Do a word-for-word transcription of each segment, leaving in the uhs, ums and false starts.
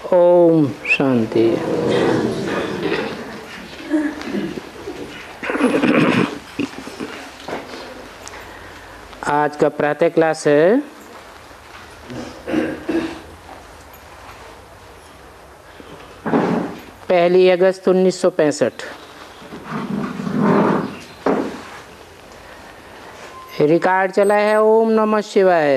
ओम शांति। आज का प्रातः क्लास है पहली अगस्त उन्नीस सौ पैंसठ। रिकॉर्ड चला है ओम नमः शिवाय।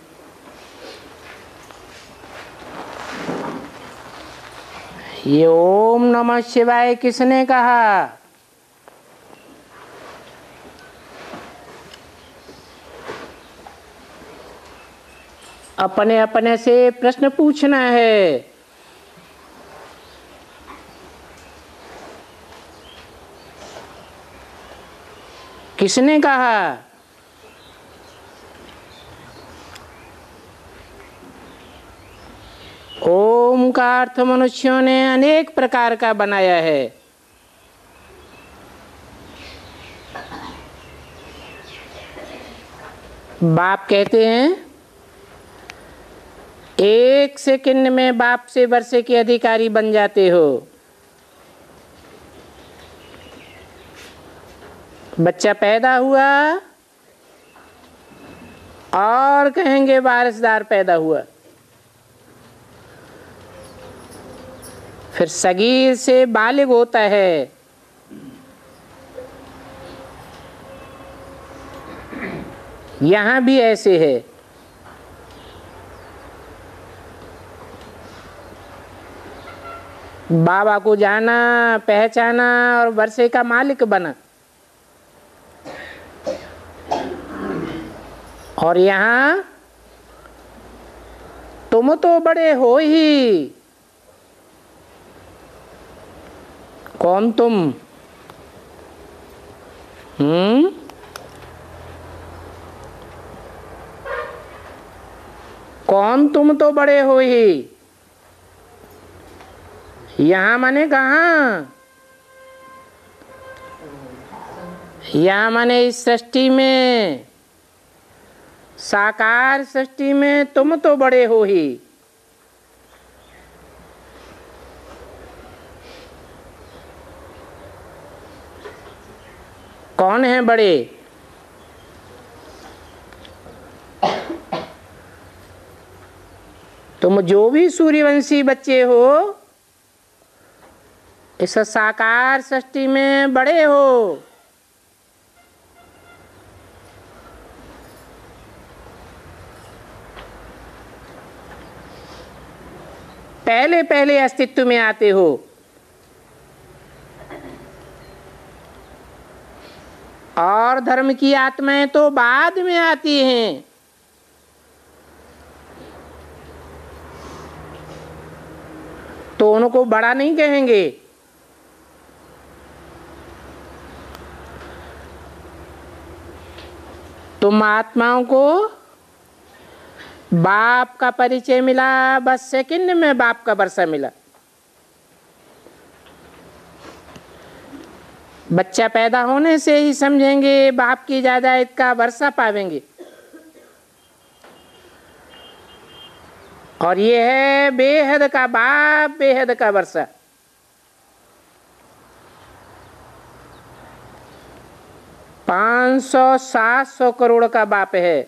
ये ओम नमः शिवाय किसने कहा? अपने अपने से प्रश्न पूछना है। किसने कहा? ओम का अर्थ मनुष्यों ने अनेक प्रकार का बनाया है। बाप कहते हैं एक सेकंड में बाप से वर्षे के अधिकारी बन जाते हो। बच्चा पैदा हुआ और कहेंगे वारिसदार पैदा हुआ। फिर सगीर से बालिग होता है। यहां भी ऐसे है। बाबा को जाना, पहचाना और वर्षे का मालिक बना। और यहाँ तुम तो बड़े हो ही। कौन तुम? हम्म कौन तुम तो बड़े हो ही। यहाँ माने कहाँ? यहाँ माने इस सृष्टि में, साकार सृष्टि में तुम तो बड़े हो ही। कौन है बड़े? तुम जो भी सूर्यवंशी बच्चे हो इस साकार सृष्टि में बड़े हो। पहले पहले अस्तित्व में आते हो। और धर्म की आत्माएं तो बाद में आती हैं। तो उनको बड़ा नहीं कहेंगे। तुम आत्माओं को बाप का परिचय मिला, बस सेकंड में बाप का वर्षा मिला। बच्चा पैदा होने से ही समझेंगे बाप की जायदाद का वर्षा पावेंगे। और ये है बेहद का बाप, बेहद का वर्षा। पांच सौ सात सौ करोड़ का बाप है।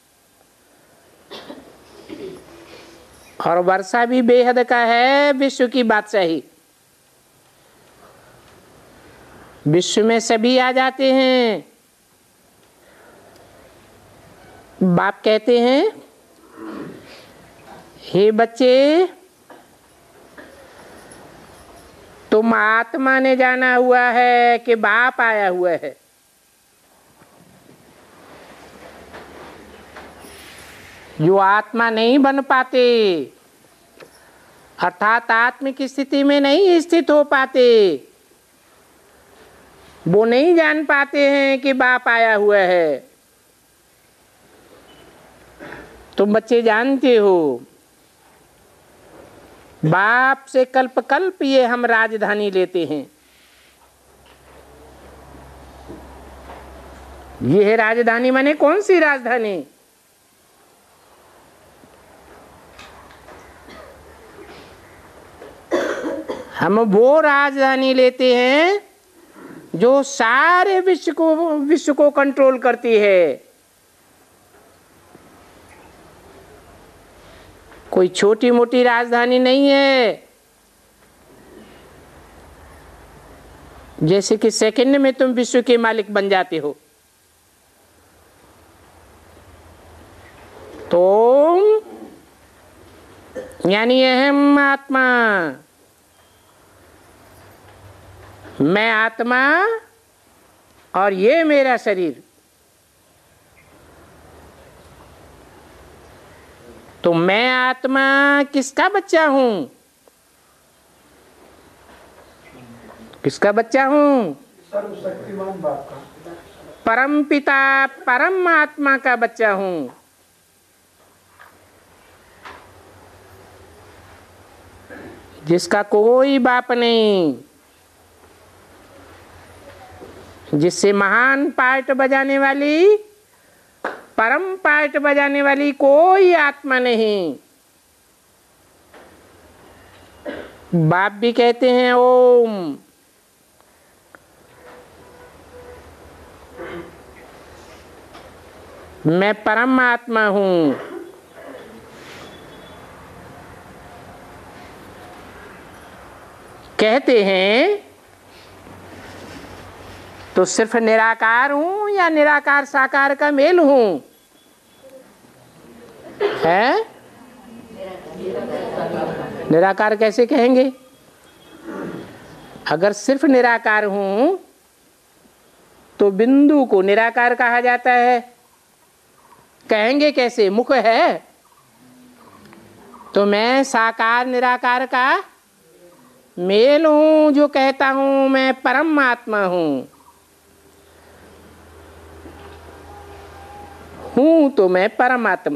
और वर्षा भी बेहद का है, विश्व की बादशाही। विश्व में सभी आ जाते हैं। बाप कहते हैं हे बच्चे, तुम आत्मा ने जाना हुआ है कि बाप आया हुआ है। जो आत्मा नहीं बन पाते, अर्थात आत्मिक स्थिति में नहीं स्थित हो पाते, वो नहीं जान पाते हैं कि बाप आया हुआ है। तुम बच्चे जानते हो बाप से कल्प कल्प ये हम राजधानी लेते हैं। ये है राजधानी। माने कौन सी राजधानी? हम वो राजधानी लेते हैं जो सारे विश्व को विश्व को कंट्रोल करती है। कोई छोटी मोटी राजधानी नहीं है, जैसे कि सेकंड में तुम विश्व के मालिक बन जाते हो। तो यानी अहम आत्मा, मैं आत्मा और ये मेरा शरीर। तो मैं आत्मा किसका बच्चा हूं? किसका बच्चा हूं? सर्वशक्तिमान बाप का, परम पिता परम आत्मा का बच्चा हूं। जिसका कोई बाप नहीं, जिससे महान पार्ट बजाने वाली, परम पार्ट बजाने वाली कोई आत्मा नहीं। बाप भी कहते हैं ओम। मैं परम आत्मा हूं। कहते हैं तो सिर्फ निराकार हूं या निराकार साकार का मेल हूं? है? निराकार कैसे कहेंगे? अगर सिर्फ निराकार हूं तो बिंदु को निराकार कहा जाता है। कहेंगे कैसे? मुख है। तो मैं साकार निराकार का मेल हूं जो कहता हूं मैं परम आत्मा हूं। हूं तो मैं परमात्मा।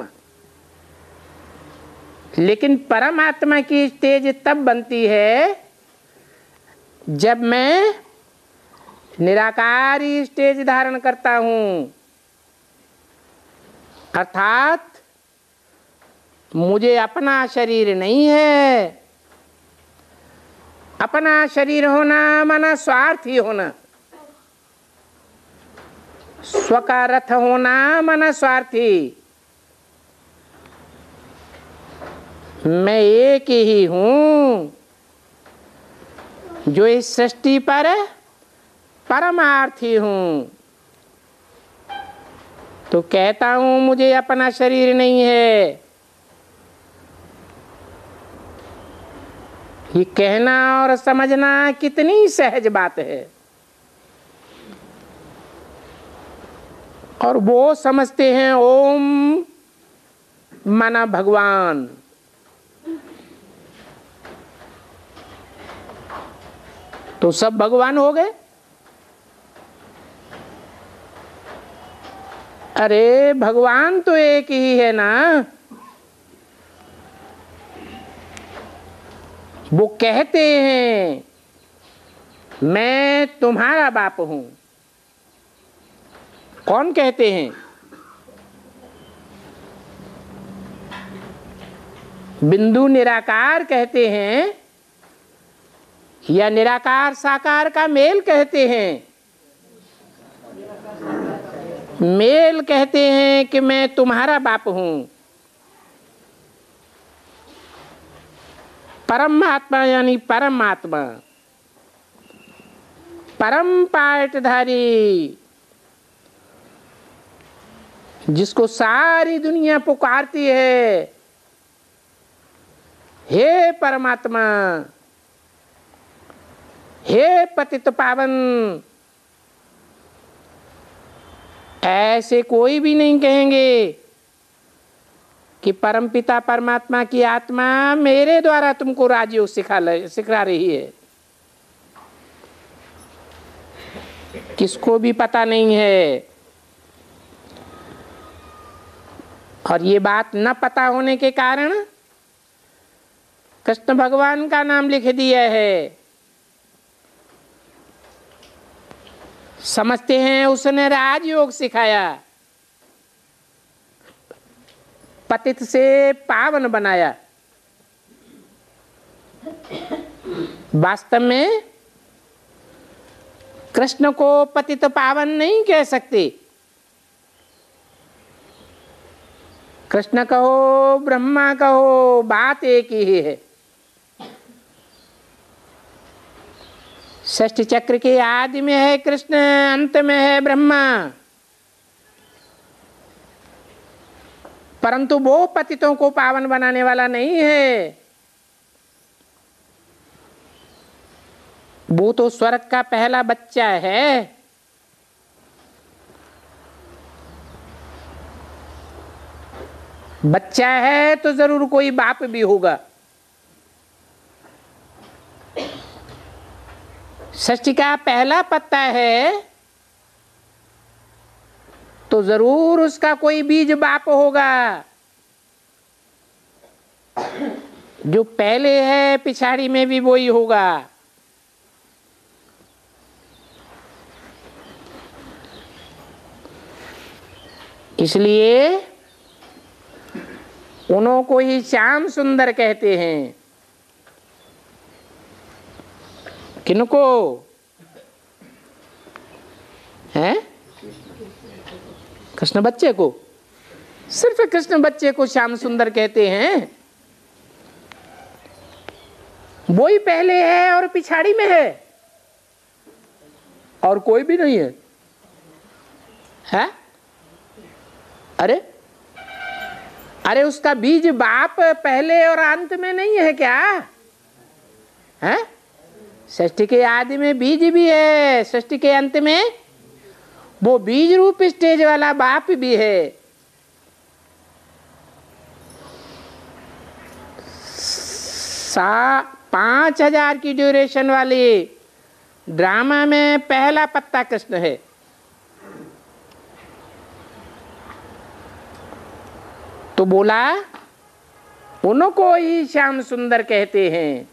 लेकिन परमात्मा की स्टेज तब बनती है जब मैं निराकारी स्टेज धारण करता हूं, अर्थात मुझे अपना शरीर नहीं है। अपना शरीर होना माना स्वार्थी होना, स्व का रथ होना माना स्वार्थी। मैं एक ही हूं जो इस सृष्टि पर परमार्थी हूं। तो कहता हूं मुझे अपना शरीर नहीं है। ये कहना और समझना कितनी सहज बात है। और वो समझते हैं ओम माना भगवान। तो सब भगवान हो गए। अरे भगवान तो एक ही है ना। वो कहते हैं मैं तुम्हारा बाप हूं। कौन कहते हैं? बिंदु निराकार कहते हैं या निराकार साकार का मेल कहते हैं? मेल कहते हैं कि मैं तुम्हारा बाप हूं। परमात्मा यानी परमात्मा, परम पाटधारी, जिसको सारी दुनिया पुकारती है, हे परमात्मा, हे पतित पावन। ऐसे कोई भी नहीं कहेंगे कि परमपिता परमात्मा की आत्मा मेरे द्वारा तुमको राजयोग सिखा सिखा रही है। किसको भी पता नहीं है। और ये बात न पता होने के कारण कृष्ण भगवान का नाम लिख दिया है। समझते हैं उसने राजयोग सिखाया, पतित से पावन बनाया। वास्तव में कृष्ण को पतित पावन नहीं कह सकते। कृष्ण कहो ब्रह्मा कहो, बात एक ही है। षष्ठ चक्र के आदि में है कृष्ण, अंत में है ब्रह्मा। परंतु वो पतितों को पावन बनाने वाला नहीं है। वो तो स्वर्ग का पहला बच्चा है। बच्चा है तो जरूर कोई बाप भी होगा। षष्ठी का पहला पत्ता है तो जरूर उसका कोई बीज बाप होगा। जो पहले है पिछाड़ी में भी वही होगा। इसलिए उन्हों को ही श्याम सुंदर कहते हैं। किनको हैं? कृष्ण बच्चे को, सिर्फ कृष्ण बच्चे को श्याम सुंदर कहते हैं। वो ही पहले है और पिछाड़ी में है, और कोई भी नहीं है, है? अरे अरे उसका बीज बाप पहले और अंत में नहीं है क्या? है? षष्ठी के आदि में बीज भी है, षष्ठी के अंत में वो बीज रूप स्टेज वाला बाप भी है। सा पांच हजार की ड्यूरेशन वाली ड्रामा में पहला पत्ता कृष्ण है। तो बोला उनको ही श्याम सुंदर कहते हैं,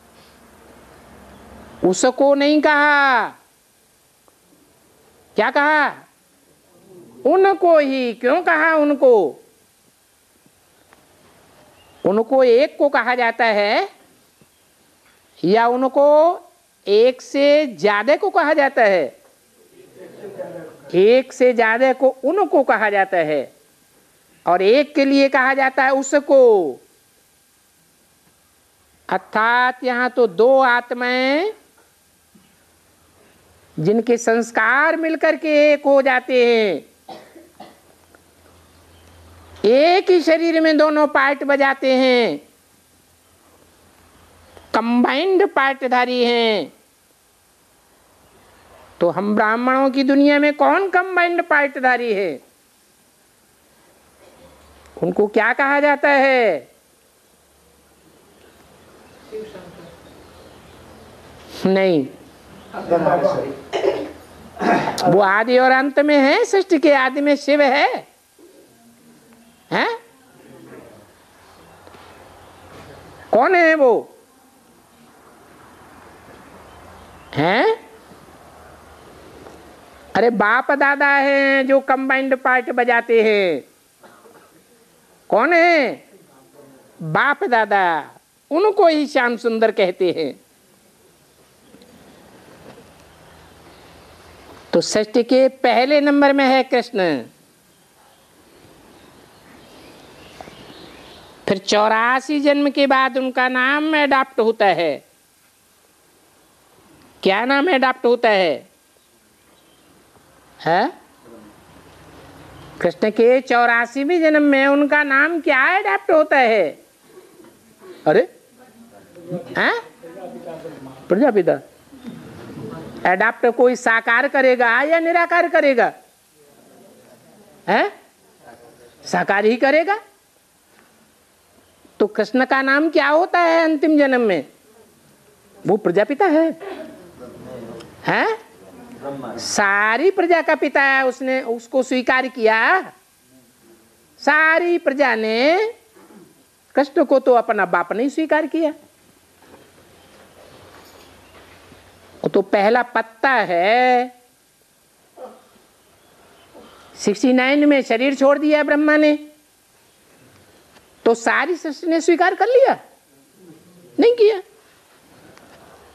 उसको नहीं कहा। क्या कहा? उनको ही। क्यों कहा उनको? उनको एक को कहा जाता है या उनको एक से ज्यादा को कहा जाता है? एक से ज्यादा को उनको कहा जाता है, और एक के लिए कहा जाता है उसको। अर्थात यहां तो दो आत्माएं जिनके संस्कार मिलकर के एक हो जाते हैं, एक ही शरीर में दोनों पार्ट बजाते हैं, कंबाइंड पार्टधारी हैं। तो हम ब्राह्मणों की दुनिया में कौन कंबाइंड पार्टधारी है? उनको क्या कहा जाता है? नहीं, वो आदि और अंत में है। सृष्टि के आदि में शिव है, हैं? कौन है वो? हैं? अरे बाप दादा हैं जो कंबाइंड पार्ट बजाते हैं। कौन है? बाप दादा। उनको ही श्याम सुंदर कहते हैं। तो सृष्टि के पहले नंबर में है कृष्ण। फिर चौरासी जन्म के बाद उनका नाम अडॉप्ट होता है। क्या नाम अडॉप्ट होता है? है? कृष्ण के चौरासीवीं जन्म में उनका नाम क्या अडॉप्ट होता है? अरे हैं? प्रजापिता। अडॉप्ट कोई साकार करेगा या निराकार करेगा? हैं? साकार ही करेगा। तो कृष्ण का नाम क्या होता है अंतिम जन्म में? वो प्रजापिता है, हैं? सारी प्रजा का पिता है। उसने उसको स्वीकार किया। सारी प्रजा ने कृष्ण को तो अपना बाप नहीं स्वीकार किया। वो तो पहला पत्ता है। उनहत्तर में शरीर छोड़ दिया ब्रह्मा ने, तो सारी सृष्टि ने स्वीकार कर लिया? नहीं किया।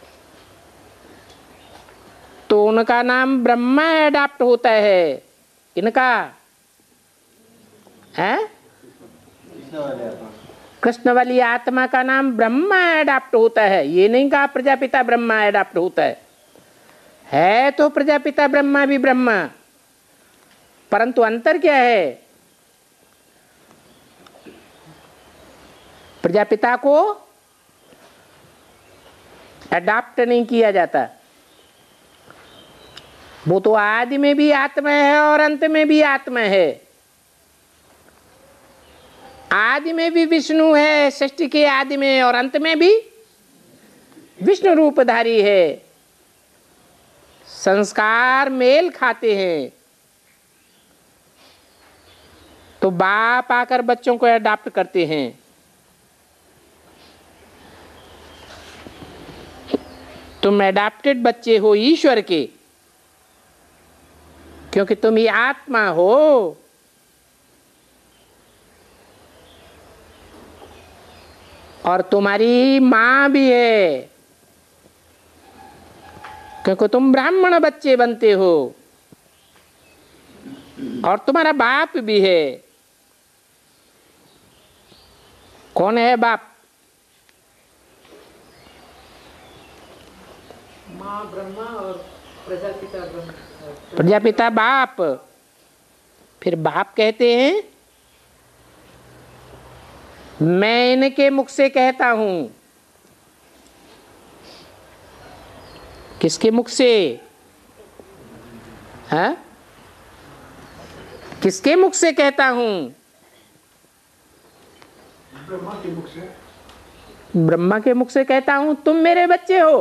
उनका नाम ब्रह्मा अडॉप्ट होता है। इनका है कृष्ण वाली आत्मा का नाम ब्रह्मा अडॉप्ट होता है। ये नहीं कहा प्रजापिता ब्रह्मा अडॉप्ट होता है। है तो प्रजापिता ब्रह्मा भी ब्रह्मा, परंतु अंतर क्या है? प्रजापिता को अडॉप्ट नहीं किया जाता। वो तो आदि में भी आत्मा है और अंत में भी आत्मा है। आदि में भी विष्णु है, सृष्टि के आदि में, और अंत में भी विष्णु रूपधारी है। संस्कार मेल खाते हैं तो बाप आकर बच्चों को अडॉप्ट करते हैं। तुम अडॉप्टेड बच्चे हो ईश्वर के, क्योंकि तुम ही आत्मा हो। और तुम्हारी मां भी है, क्योंकि तुम ब्राह्मण बच्चे बनते हो। और तुम्हारा बाप भी है। कौन है बाप? माँ ब्रह्मा और प्रजापिता ब्रह्मा। प्रजापिता बाप। फिर बाप कहते हैं मैं इनके मुख से कहता हूं। किसके मुख से? हाँ? किसके मुख से कहता हूं? ब्रह्मा के मुख से। ब्रह्मा के मुख से कहता हूं तुम मेरे बच्चे हो।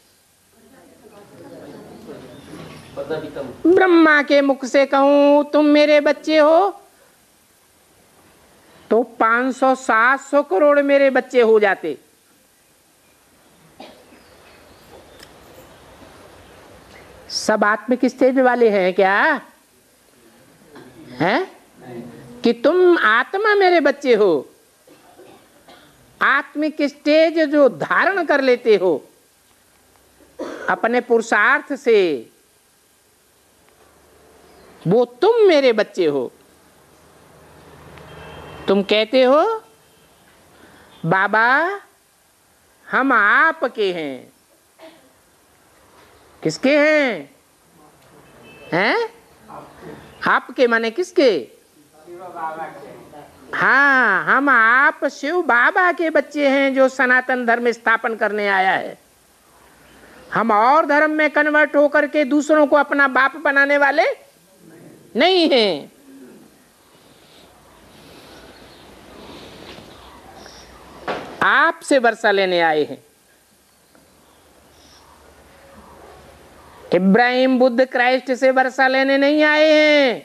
ब्रह्मा के मुख से कहूं तुम मेरे बच्चे हो तो पाँच सौ सात सौ करोड़ मेरे बच्चे हो जाते। सब आत्मिक स्टेज वाले हैं क्या? हैं? कि तुम आत्मा मेरे बच्चे हो। आत्मिक स्टेज जो धारण कर लेते हो अपने पुरुषार्थ से, वो तुम मेरे बच्चे हो। तुम कहते हो बाबा हम आपके हैं। किसके हैं? हैं? आपके माने किसके? हाँ, हम आप शिव बाबा के बच्चे हैं जो सनातन धर्म स्थापन करने आया है। हम और धर्म में कन्वर्ट होकर के दूसरों को अपना बाप बनाने वाले नहीं हैं। आपसे वर्षा लेने आए हैं। इब्राहिम बुद्ध क्राइस्ट से वर्षा लेने नहीं आए हैं।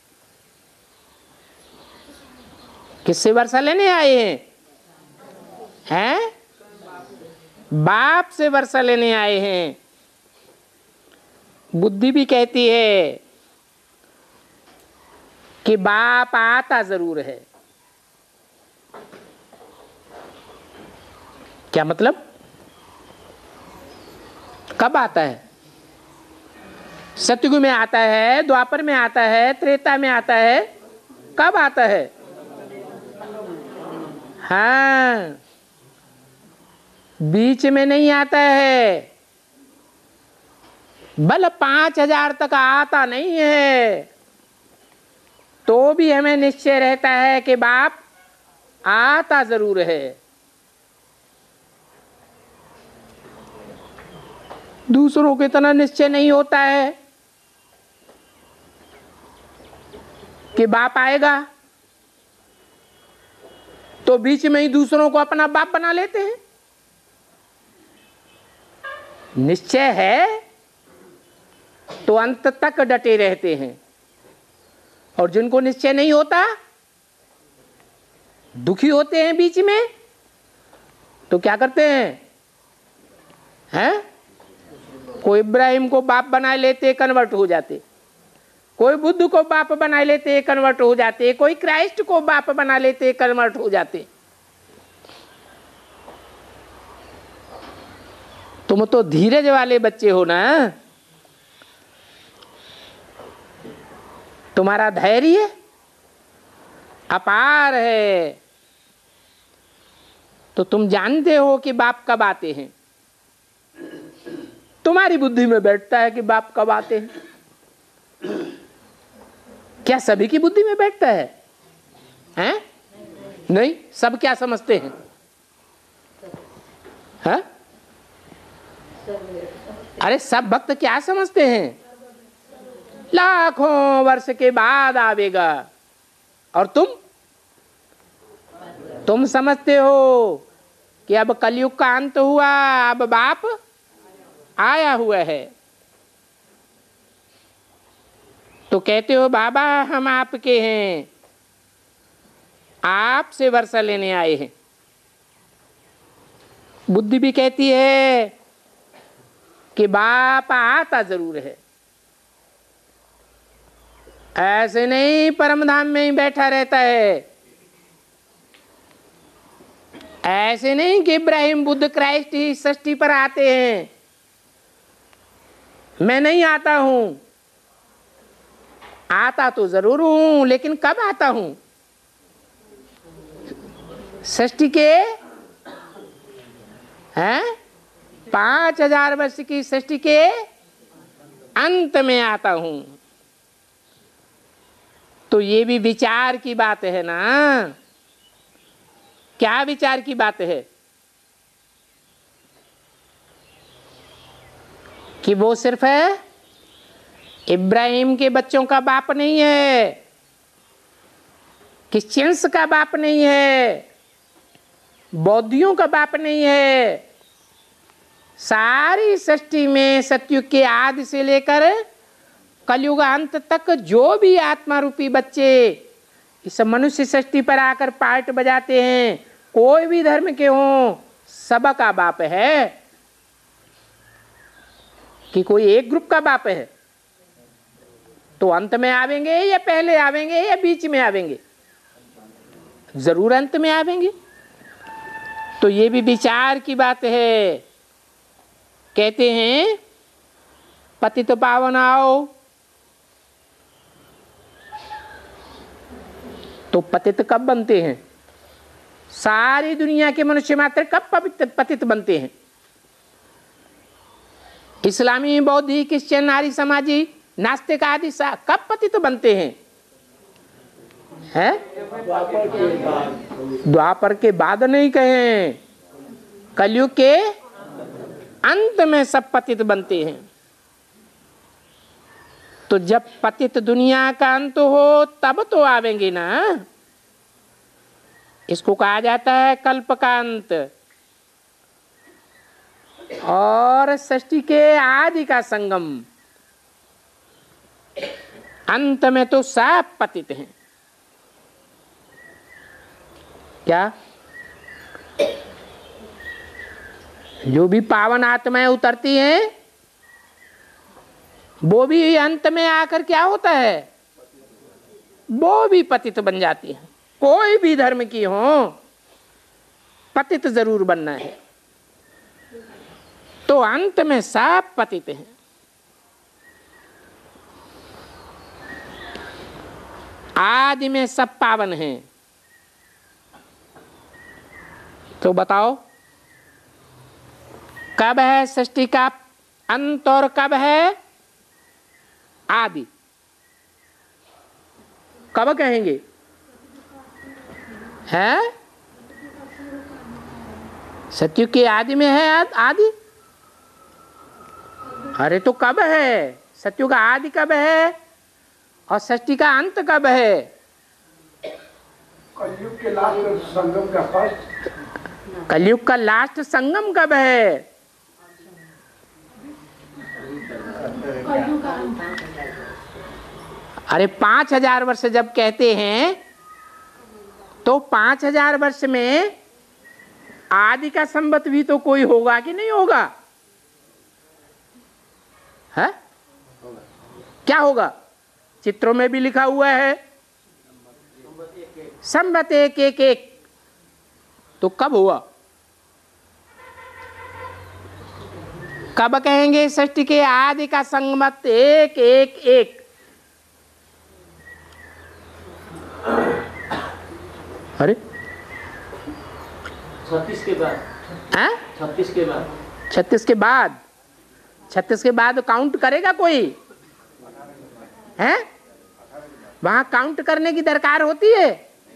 किससे वर्षा लेने आए हैं? हैं? बाप से वर्षा लेने आए हैं। बुद्धि भी कहती है कि बाप आता जरूर है। क्या मतलब? कब आता है? सतयुग में आता है, द्वापर में आता है, त्रेता में आता है। कब आता है? हाँ, बीच में नहीं आता है। बल पांच हजार तक आता नहीं है तो भी हमें निश्चय रहता है कि बाप आता जरूर है। दूसरों के इतना निश्चय नहीं होता है कि बाप आएगा, तो बीच में ही दूसरों को अपना बाप बना लेते हैं। निश्चय है तो अंत तक डटे रहते हैं, और जिनको निश्चय नहीं होता दुखी होते हैं बीच में, तो क्या करते हैं? हैं? कोई इब्राहिम को बाप बना लेते, कन्वर्ट हो जाते। कोई बुद्ध को बाप बना लेते, कन्वर्ट हो जाते। कोई क्राइस्ट को बाप बना लेते, कन्वर्ट हो जाते। तुम तो धीरज वाले बच्चे हो ना। तुम्हारा धैर्य अपार है, तो तुम जानते हो कि बाप कब आते हैं। तुम्हारी बुद्धि में बैठता है कि बाप कब आते हैं। क्या सभी की बुद्धि में बैठता है? हैं? नहीं। सब क्या समझते हैं? हैं? अरे सब भक्त क्या समझते हैं? लाखों वर्ष के बाद आवेगा। और तुम तुम समझते हो कि अब कलयुग का अंत हुआ, अब बाप आया हुआ है। तो कहते हो बाबा हम आपके हैं, आपसे वर्षा लेने आए हैं। बुद्धि भी कहती है कि बाप आता जरूर है, ऐसे नहीं परम धाम में ही बैठा रहता है। ऐसे नहीं कि इब्राहिम बुद्ध क्राइस्ट ही सृष्टि पर आते हैं। मैं नहीं आता हूं, आता तो जरूर हूं, लेकिन कब आता हूं? सृष्टि के हैं पांच हजार वर्ष की सृष्टि के अंत में आता हूं। तो ये भी विचार की बात है ना। क्या विचार की बात है? कि वो सिर्फ है इब्राहिम के बच्चों का बाप नहीं है, क्रिश्चियंस का बाप नहीं है, बौद्धियों का बाप नहीं है। सारी सृष्टि में सतयुग के आदि से लेकर कलयुग अंत तक जो भी आत्मा रूपी बच्चे इस मनुष्य सृष्टि पर आकर पार्ट बजाते हैं, कोई भी धर्म के हों, सबका बाप है। कि कोई एक ग्रुप का बाप है? तो अंत में आवेंगे या पहले आवेंगे या बीच में आवेंगे? जरूर अंत में आवेंगे। तो ये भी विचार की बात है। कहते हैं पतित पावन आओ, तो पतित कब बनते हैं? सारी दुनिया के मनुष्य मात्र कब पतित बनते हैं? इस्लामी, बौद्धी, क्रिश्चियन, नारी समाजी, नास्तिक आदि कब पतित बनते हैं? हैं? द्वापर के बाद नहीं कहें, कलयुग के अंत में सब पतित बनते हैं। तो जब पतित दुनिया का अंत हो तब तो आवेंगे ना। इसको कहा जाता है कल्प का अंत, और सृष्टि के आदि का संगम। अंत में तो सब पतित हैं। क्या? जो भी पावन आत्माएं उतरती हैं वो भी अंत में आकर क्या होता है? वो भी पतित बन जाती हैं। कोई भी धर्म की हो, पतित जरूर बनना है। तो अंत में सब पतित हैं। आदि में सब पावन हैं। तो बताओ कब है सृष्टि का अंत और कब है आदि? कब कहेंगे? है सतयुग के आदि में है आदि? अरे तो कब है? सतयुग का आदि कब है और सृष्टि का अंत कब है? कलयुग के लास्ट संगम का फर्स्ट। कलयुग का लास्ट संगम कब है? अरे पांच हजार वर्ष जब कहते हैं तो पांच हजार वर्ष में आदि का संबत भी तो कोई होगा कि नहीं होगा? है? क्या होगा? चित्रों में भी लिखा हुआ है संबत एक एक एक। तो कब हुआ? कब कहेंगे सृष्टि के आदि का संबत एक एक एक? अरे छत्तीस के बाद, हैं? छत्तीस के बाद, छत्तीस के बाद, छत्तीस के बाद काउंट करेगा कोई? हैं? वहां काउंट करने की दरकार होती है?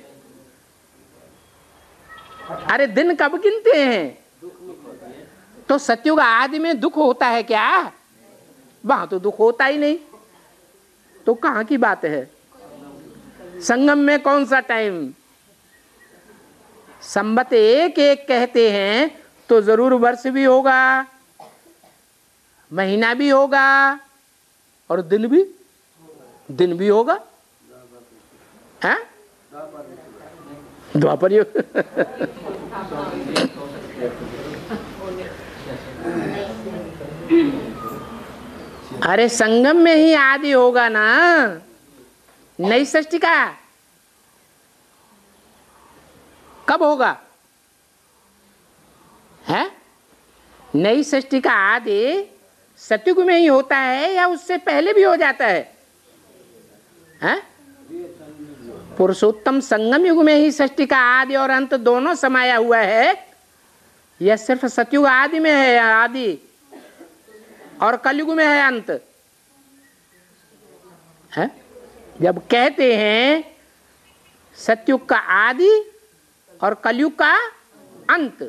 अरे दिन कब गिनते हैं? तो सतयुग आदि में दुख होता है क्या? वहां तो दुख होता ही नहीं, तो कहां की बात है? संगम में कौन सा टाइम? संबत एक एक कहते हैं तो जरूर वर्ष भी होगा, महीना भी होगा और दिन भी दिन भी होगा। हैं? द्वापर युग। अरे संगम में ही आदि होगा ना, नई सृष्टि का कब होगा? है नई सृष्टि का आदि सतयुग में ही होता है या उससे पहले भी हो जाता है? हैं? पुरुषोत्तम संगम युग में ही सृष्टि का आदि और अंत दोनों समाया हुआ है, यह सिर्फ सतयुग आदि में है आदि और कलयुग में है अंत? है? जब कहते हैं सतयुग का आदि और कलयुग का अंत,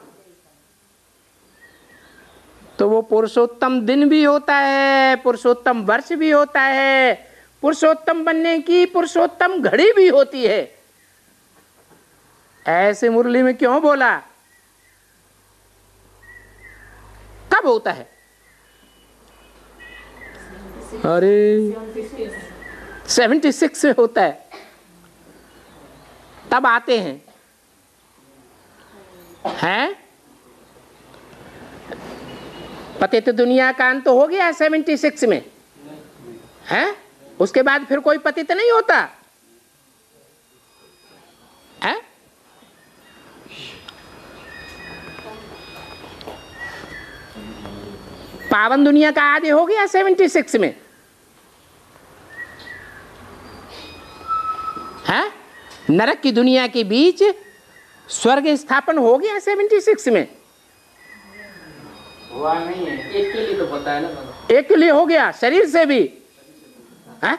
तो वो पुरुषोत्तम दिन भी होता है, पुरुषोत्तम वर्ष भी होता है, पुरुषोत्तम बनने की पुरुषोत्तम घड़ी भी होती है। ऐसे मुरली में क्यों बोला? कब होता है? अरे सेवेंटी सिक्स से होता है, तब आते हैं। हैं? पते तो दुनिया का अंत हो गया सेवेंटी सिक्स में, हैं? उसके बाद फिर कोई पतित नहीं होता है? पावन दुनिया का आदि हो गया सेवेंटी सिक्स में, है? नरक की दुनिया के बीच स्वर्ग स्थापन हो गया सेवेंटी सिक्स में। हुआ नहीं है, एक के लिए तो पता है ना, एक के लिए हो गया, शरीर से भी। है?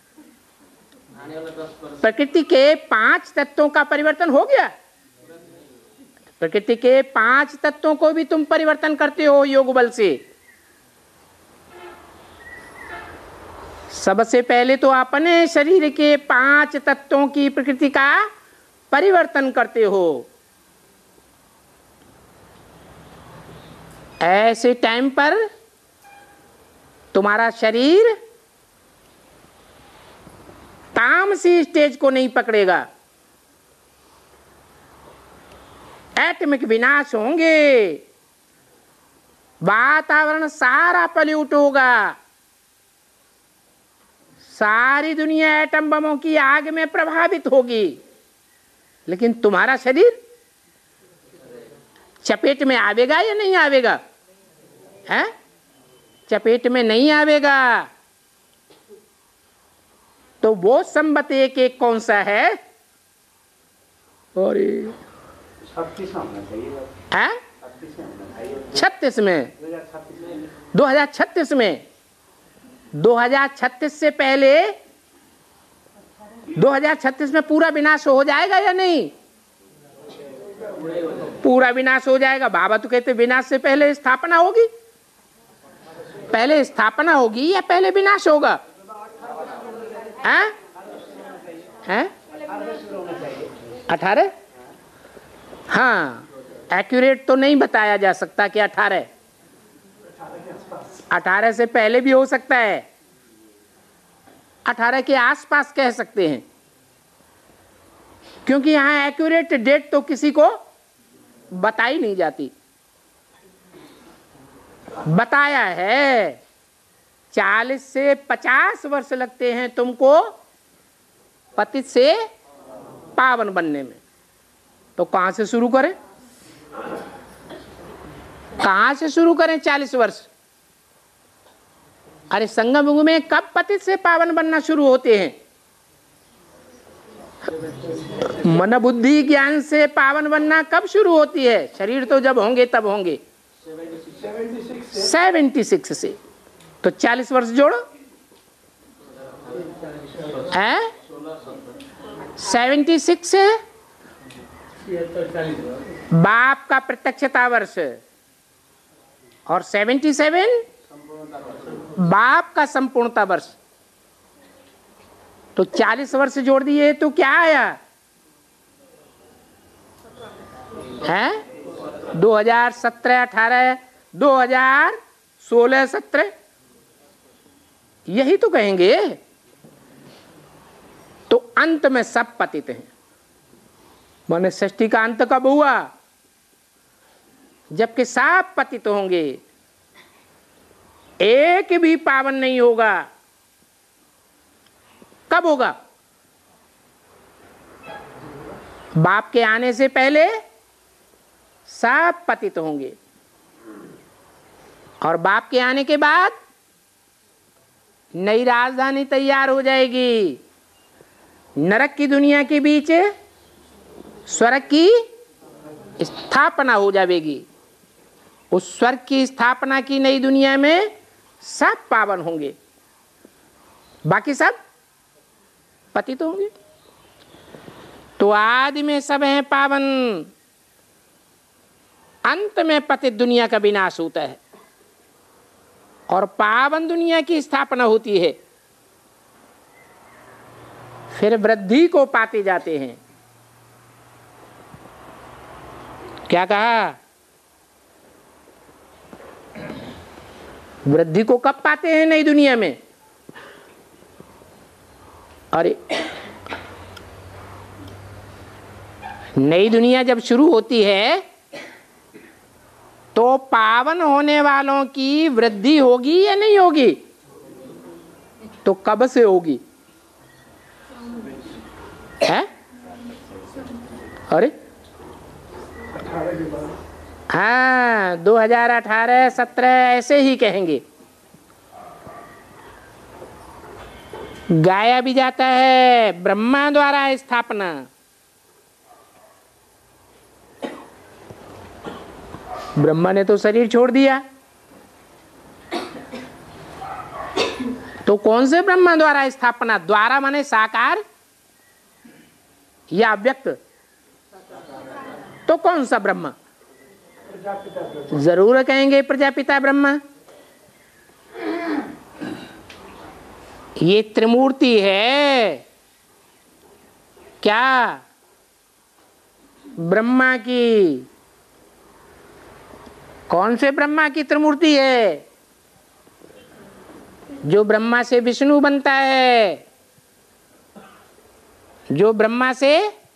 प्रकृति के पांच तत्वों का परिवर्तन हो गया। प्रकृति के पांच तत्वों को भी तुम परिवर्तन करते हो योग बल से। सबसे पहले तो अपने शरीर के पांच तत्वों की प्रकृति का परिवर्तन करते हो। ऐसे टाइम पर तुम्हारा शरीर तामसी स्टेज को नहीं पकड़ेगा, एटमिक विनाश होंगे, वातावरण सारा पॉल्यूट होगा, सारी दुनिया एटम बमों की आग में प्रभावित होगी, लेकिन तुम्हारा शरीर चपेट में आवेगा या नहीं आवेगा? है? चपेट में नहीं आवेगा। तो वो संबत एक एक कौन सा है? और छत्तीस होना चाहिए। है? छत्तीस में, दो हजार छत्तीस में, दो हजार छत्तीस से पहले दो हजार छत्तीस में पूरा विनाश हो जाएगा या नहीं? पूरा विनाश हो जाएगा। बाबा तो कहते विनाश से पहले स्थापना होगी। पहले स्थापना होगी या पहले विनाश होगा? हैं? हैं? अठारह? हाँ, एक्यूरेट तो नहीं बताया जा सकता कि अठारह, अठारह से पहले भी हो सकता है, अठारह के आसपास कह सकते हैं, क्योंकि यहां एक्यूरेट डेट तो किसी को बताई नहीं जाती। बताया है चालीस से पचास वर्ष लगते हैं तुमको पतित से पावन बनने में। तो कहां से शुरू करें? कहां से शुरू करें? चालीस वर्ष? अरे संगम युग में कब पतित से पावन बनना शुरू होते हैं? मन बुद्धि ज्ञान से पावन बनना कब शुरू होती है? शरीर तो जब होंगे तब होंगे सेवेंटी सिक्स से। तो चालीस वर्ष जोड़ो, है सेवेंटी सिक्स से बाप का प्रत्यक्षता वर्ष और सेवेंटी सेवन बाप का संपूर्णता वर्ष। तो चालीस वर्ष जोड़ दिए तो क्या आया? है दो हजार सत्रह अठारह दो हजार सोलह सत्रह, यही तो कहेंगे। तो अंत में सब पतित हैं। माने सृष्टि का अंत कब हुआ? जबकि सब पतित होंगे, एक भी पावन नहीं होगा। कब होगा? बाप के आने से पहले सब पतित होंगे और बाप के आने के बाद नई राजधानी तैयार हो जाएगी। नरक की दुनिया के बीच स्वर्ग की स्थापना हो जाएगी। उस स्वर्ग की स्थापना की नई दुनिया में सब पावन होंगे, बाकी सब पतित होंगे। तो आदि में सब हैं पावन, अंत में पतित दुनिया का विनाश होता है और पावन दुनिया की स्थापना होती है। फिर वृद्धि को पाते जाते हैं। क्या कहा? वृद्धि को कब पाते हैं नई दुनिया में? अरे नई दुनिया जब शुरू होती है तो पावन होने वालों की वृद्धि होगी या नहीं होगी? तो कब से होगी? है? अरे हाँ, दो हजार अठारह सत्रह ऐसे ही कहेंगे। गाया भी जाता है ब्रह्मा द्वारा स्थापना। ब्रह्मा ने तो शरीर छोड़ दिया, तो कौन से ब्रह्मा द्वारा स्थापना? द्वारा माने साकार या अव्यक्त? तो कौन सा ब्रह्मा? जरूर कहेंगे प्रजापिता ब्रह्मा। ये त्रिमूर्ति है क्या? ब्रह्मा की। कौन से ब्रह्मा की त्रिमूर्ति है? जो ब्रह्मा से विष्णु बनता है, जो ब्रह्मा से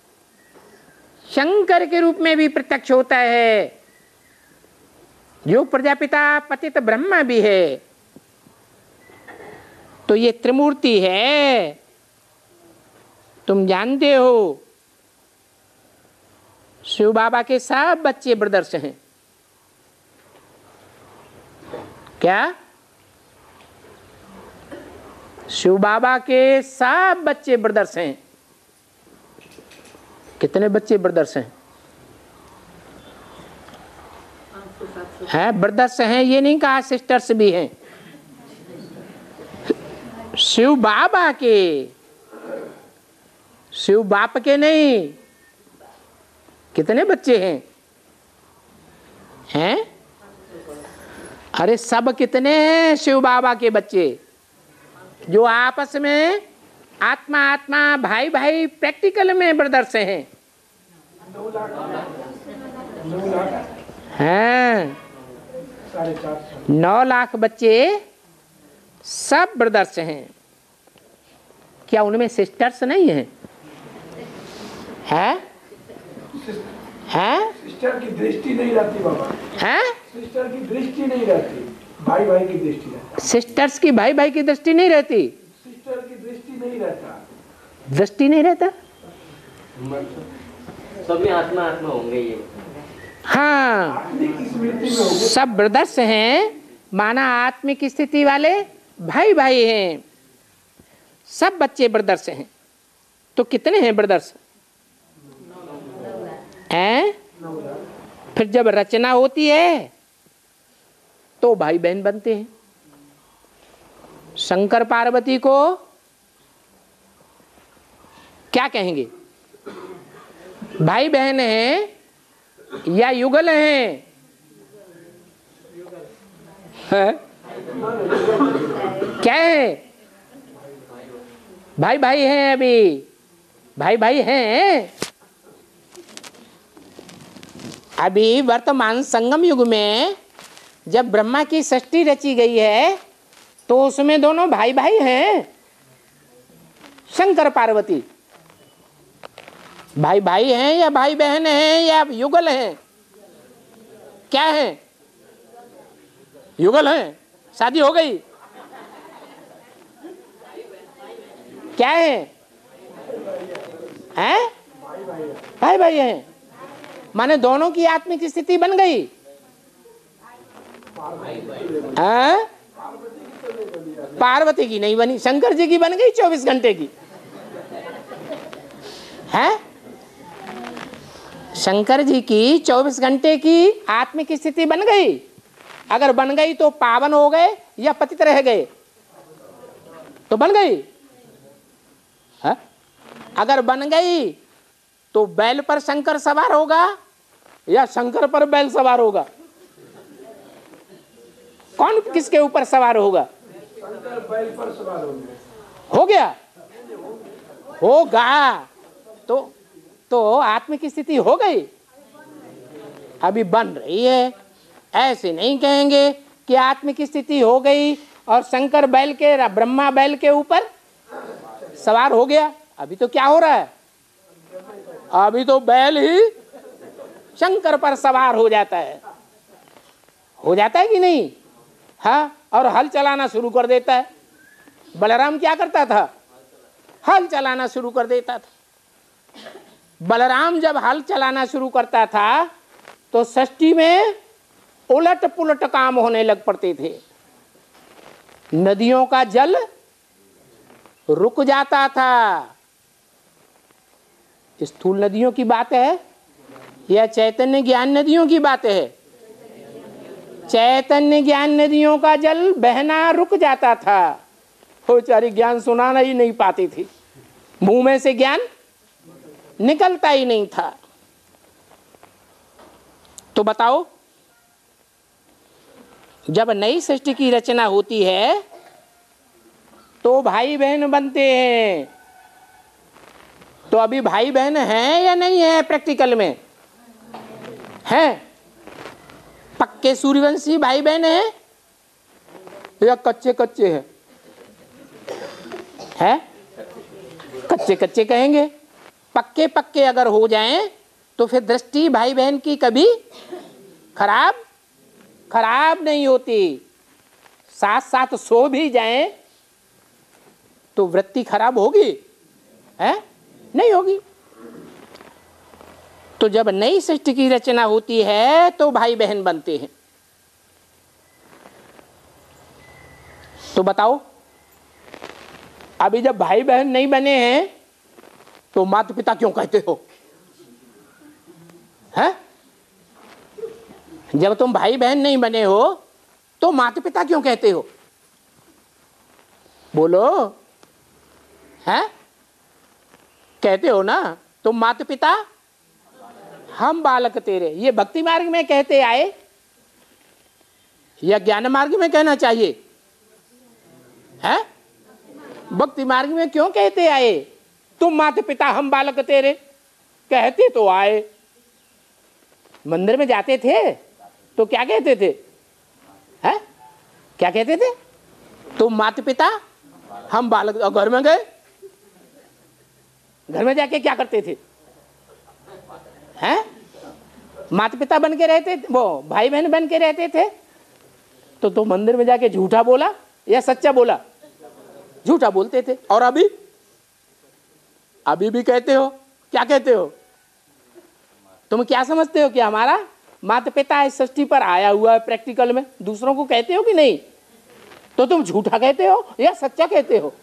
शंकर के रूप में भी प्रत्यक्ष होता है, जो प्रजापिता पतित ब्रह्मा भी है। तो ये त्रिमूर्ति है। तुम जानते हो शिव बाबा के सब बच्चे ब्रदर्स हैं। क्या? शिव बाबा के सब बच्चे ब्रदर्स हैं। कितने बच्चे ब्रदर्स हैं? हैं ब्रदर्स हैं, ये नहीं कहा सिस्टर्स भी हैं। शिव बाबा के, शिव बाप के नहीं। कितने बच्चे हैं? हैं? अरे सब कितने हैं शिव बाबा के बच्चे, जो आपस में आत्मा आत्मा भाई भाई प्रैक्टिकल में ब्रदर्स हैं। हैं नौ लाख बच्चे सब ब्रदर्स हैं। क्या उनमें सिस्टर्स नहीं हैं? है? है? सिस्टर की दृष्टि नहीं रहती बाबा। है? सिस्टर की दृष्टि नहीं रहती, भाई भाई की दृष्टि रहती। सिस्टर्स की भाई भाई की दृष्टि नहीं रहती। सिस्टर की दृष्टि नहीं रहता। दृष्टि नहीं रहता। सब में आत्मा आत्मा होंगे ये। हाँ, सब ब्रदर्स हैं, माना आत्मिक स्थिति वाले भाई भाई हैं। सब बच्चे ब्रदर्स हैं। तो कितने हैं ब्रदर्स? हैं? फिर जब रचना होती है तो भाई बहन बनते हैं। शंकर पार्वती को क्या कहेंगे? भाई बहन हैं या युगल हैं? है? क्या है? भाई भाई हैं, अभी भाई भाई हैं। अभी वर्तमान संगम युग में जब ब्रह्मा की सृष्टि रची गई है तो उसमें दोनों भाई भाई हैं। शंकर पार्वती भाई भाई हैं या भाई बहन हैं या युगल हैं? क्या हैं? युगल हैं। शादी हो गई? क्या है? हैं? भाई भाई हैं, माने दोनों की आत्मिक स्थिति बन गई। हैं? पार्वती की नहीं बनी, शंकर जी की बन गई चौबीस घंटे की। है? शंकर जी की चौबीस घंटे की आत्मिक स्थिति बन गई। अगर बन गई तो पावन हो गए या पतित रह गए? तो बन गई। है? अगर बन गई तो बैल पर शंकर सवार होगा या शंकर पर बैल सवार होगा? कौन किसके ऊपर सवार होगा? शंकर बैल पर सवार हो गया। हो गया? होगा। तो तो आत्मिक स्थिति हो गई, अभी बन रही है। ऐसे नहीं कहेंगे कि आत्मिक स्थिति हो गई और शंकर बैल के, ब्रह्मा बैल के ऊपर सवार हो गया। अभी तो क्या हो रहा है? अभी तो बैल ही शंकर पर सवार हो जाता है। हो जाता है कि नहीं? हाँ, और हल चलाना शुरू कर देता है। बलराम क्या करता था? हल चलाना शुरू कर देता था। बलराम जब हल चलाना शुरू करता था तो सृष्टि में उलट पुलट काम होने लग पड़ते थे। नदियों का जल रुक जाता था। स्थूल नदियों की बात है या चैतन्य ज्ञान नदियों की बात है? चैतन्य ज्ञान नदियों का जल बहना रुक जाता था। वो बेचारी ज्ञान सुनाना ही नहीं पाती थी, मुंह में से ज्ञान निकलता ही नहीं था। तो बताओ, जब नई सृष्टि की रचना होती है तो भाई बहन बनते हैं। तो अभी भाई बहन हैं या नहीं है? प्रैक्टिकल में हैं? पक्के सूर्यवंशी भाई बहन हैं या कच्चे कच्चे हैं? हैं? कच्चे कच्चे कहेंगे। पक्के पक्के अगर हो जाएं तो फिर दृष्टि भाई बहन की कभी खराब खराब नहीं होती। साथ साथ सो भी जाएं तो वृत्ति खराब होगी? है? नहीं होगी। तो जब नई सृष्टि की रचना होती है तो भाई बहन बनते हैं। तो बताओ, अभी जब भाई बहन नहीं बने हैं तो माता पिता क्यों कहते हो? हैं? जब तुम भाई बहन नहीं बने हो तो माता पिता क्यों कहते हो? बोलो। हैं? कहते हो ना तुम माता पिता हम बालक तेरे। ये भक्ति मार्ग में कहते आए या ज्ञान मार्ग में कहना चाहिए? हैं? भक्ति मार्ग में क्यों कहते आए तुम माता पिता हम बालक तेरे? कहते तो आए। मंदिर में जाते थे तो क्या कहते थे? हैं? क्या कहते थे? तुम माता पिता हम बालक। और घर में गए, घर में जाके क्या करते थे? हैं? माता पिता बन के रहते थे, वो भाई बहन बन के रहते थे। तो तो मंदिर में जाके झूठा बोला या सच्चा बोला? झूठा बोलते थे। और अभी अभी भी कहते हो। क्या कहते हो? तुम क्या समझते हो कि हमारा माता पिता इस सृष्टि पर आया हुआ है? प्रैक्टिकल में दूसरों को कहते हो कि नहीं? तो तुम झूठा कहते हो या सच्चा कहते हो?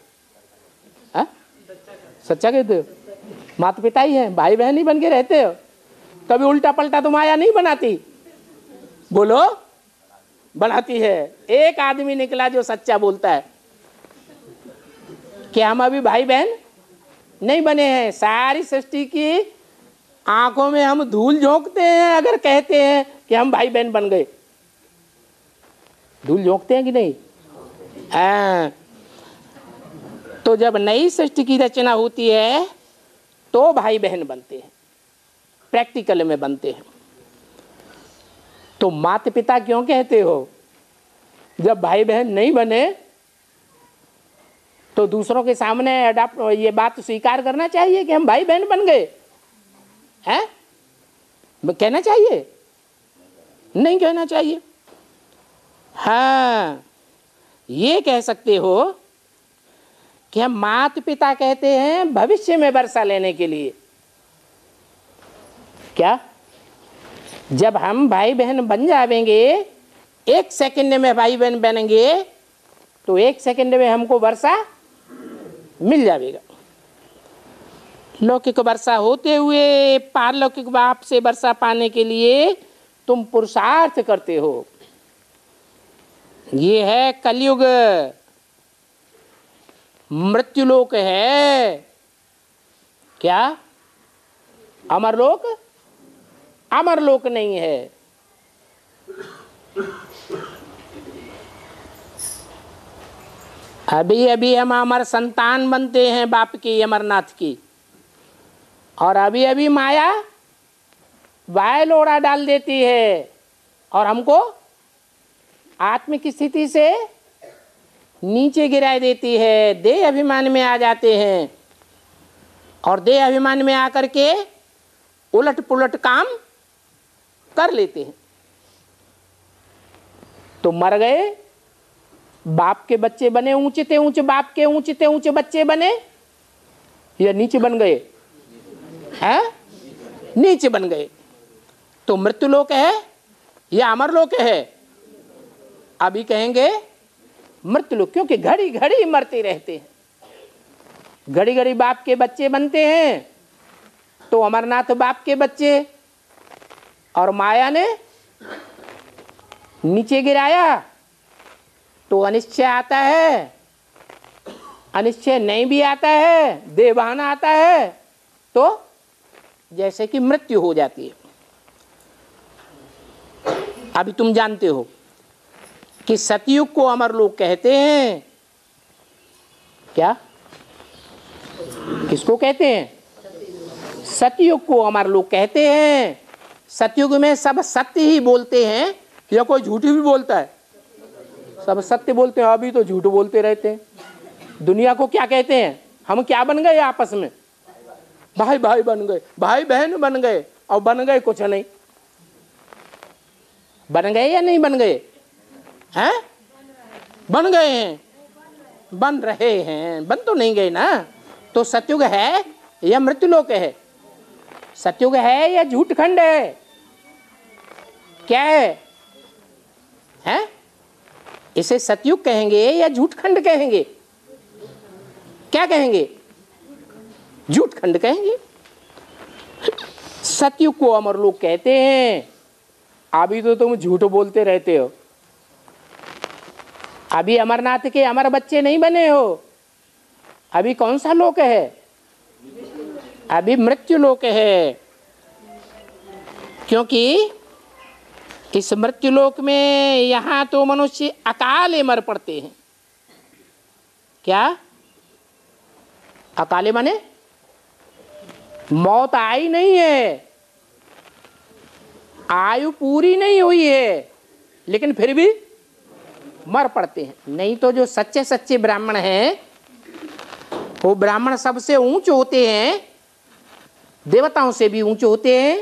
है? सच्चा कहते हो। माता पिता ही है, भाई बहन ही बन के रहते हो। कभी उल्टा पलटा तो माया नहीं बनाती? बोलो, बनाती है। एक आदमी निकला जो सच्चा बोलता है कि हम अभी भाई बहन नहीं बने हैं। सारी सृष्टि की आंखों में हम धूल झोंकते हैं अगर कहते हैं कि हम भाई बहन बन गए। धूल झोंकते हैं कि नहीं? आ, तो जब नई सृष्टि की रचना होती है तो भाई बहन बनते हैं, प्रैक्टिकल में बनते हैं। तो माता पिता क्यों कहते हो? जब भाई बहन नहीं बने तो दूसरों के सामने अडाप्ट ये बात स्वीकार करना चाहिए कि हम भाई बहन बन गए हैं? कहना चाहिए? नहीं कहना चाहिए। हाँ, ये कह सकते हो कि हम माता पिता कहते हैं भविष्य में वर्षा लेने के लिए। क्या जब हम भाई बहन बन जाएंगे, एक सेकंड में भाई बहन बनेंगे तो एक सेकंड में हमको वर्षा मिल जाएगा। लौकिक वर्षा होते हुए पारलौकिक बाप से वर्षा पाने के लिए तुम पुरुषार्थ करते हो। ये है कलयुग, मृत्युलोक है। क्या अमरलोक? अमरलोक नहीं है। अभी अभी हम अमर संतान बनते हैं बाप की, अमरनाथ की, और अभी अभी माया वाय लोड़ा डाल देती है और हमको आत्मिक स्थिति से नीचे गिरा देती है। देह अभिमान में आ जाते हैं और देह अभिमान में आकर के उलट पुलट काम कर लेते हैं। तो मर गए, बाप के बच्चे बने, ऊंचे थे ऊंचे बाप के ऊंचे थे ऊंचे बच्चे बने, या नीचे बन गए? हैं? नीचे बन गए। तो मृत्युलोक है या अमरलोक है? अभी कहेंगे मृत्युलोक, क्योंकि घड़ी घड़ी मरते रहते हैं। घड़ी घड़ी बाप के बच्चे बनते हैं तो अमरनाथ बाप के बच्चे, और माया ने नीचे गिराया तो अनिश्चय आता है, अनिश्चय नहीं भी आता है, देवाना आता है, तो जैसे कि मृत्यु हो जाती है। अभी तुम जानते हो कि सतयुग को अमरलोक कहते हैं। क्या? किसको कहते हैं? सतयुग को अमरलोक कहते हैं। सतयुग में सब सत्य ही बोलते हैं या कोई झूठ भी बोलता है? सब सत्य बोलते हैं। अभी तो झूठ बोलते रहते हैं। दुनिया को क्या कहते हैं? हम क्या बन गए आपस में? भाई भाई बन गए, भाई बहन बन गए, और बन गए कुछ नहीं। बन गए या नहीं बन गए? हैं? बन गए हैं, बन रहे हैं, बन तो नहीं गए ना। तो सतयुग है या मृत्युलोक है? सतयुग है या झूठ खंड है? क्या है? हैं? इसे सतयुग कहेंगे या झूठ खंड कहेंगे? क्या कहेंगे? झूठ खंड कहेंगे। सतयुग को अमरलोक कहते हैं। अभी तो तुम झूठ बोलते रहते हो। अभी अमरनाथ के अमर बच्चे नहीं बने हो। अभी कौन सा लोक है? अभी मृत्यु लोक है। क्योंकि इस मृत्यु लोक में यहां तो मनुष्य अकाले मर पड़ते हैं। क्या? अकाले माने मौत आई नहीं है, आयु पूरी नहीं हुई है, लेकिन फिर भी मर पड़ते हैं। नहीं तो जो सच्चे सच्चे ब्राह्मण हैं वो ब्राह्मण सबसे ऊंचे होते हैं, देवताओं से भी ऊंचे होते हैं,